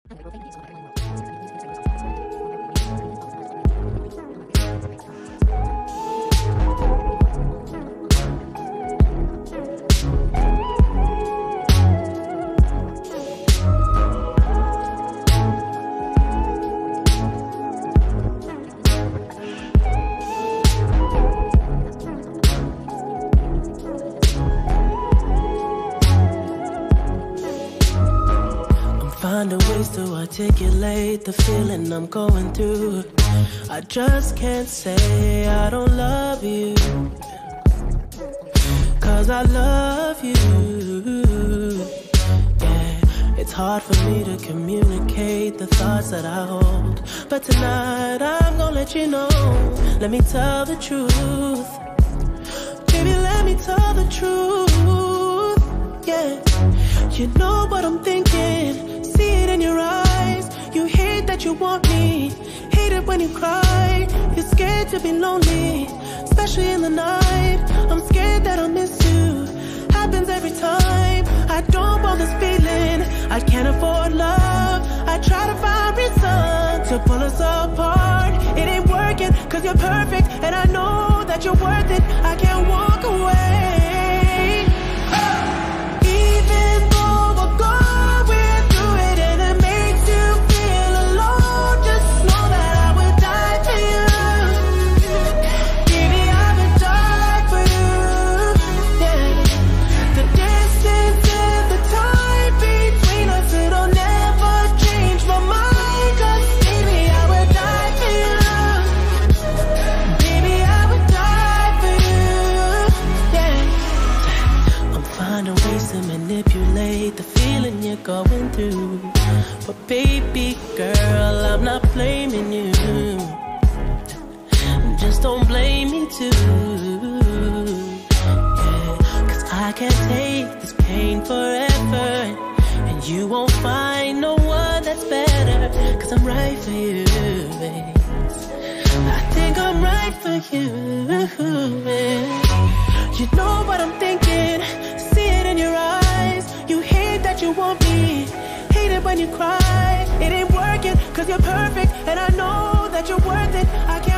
Finding ways to articulate the feeling I'm going through. I just can't say I don't love you, 'cause I love you. Yeah, it's hard for me to communicate the thoughts that I hold, but tonight I'm gonna let you know. Let me tell the truth. Baby, let me tell the truth. Yeah, you know what I'm thinking. See it in your eyes. You hate that you want me, hate it when you cry. You're scared to be lonely, especially in the night. I'm scared that I'll miss you. Happens every time. I don't want this feeling. I can't afford love. I try to find reason to pull us apart. It ain't working, 'cause you're perfect, and I know that you're worth it. I can't walk away. The feeling you're going through, but baby girl, I'm not blaming you. Just don't blame me too. Yeah, 'cause I can't take this pain forever, and you won't find no one that's better, 'cause I'm right for you, babe. I think I'm right for you, babe. You know what I'm thinking. See it in your eyes. You hate that you want me, hate it when you cry. It ain't working, 'cause you're perfect, and I know that you're worth it. I can't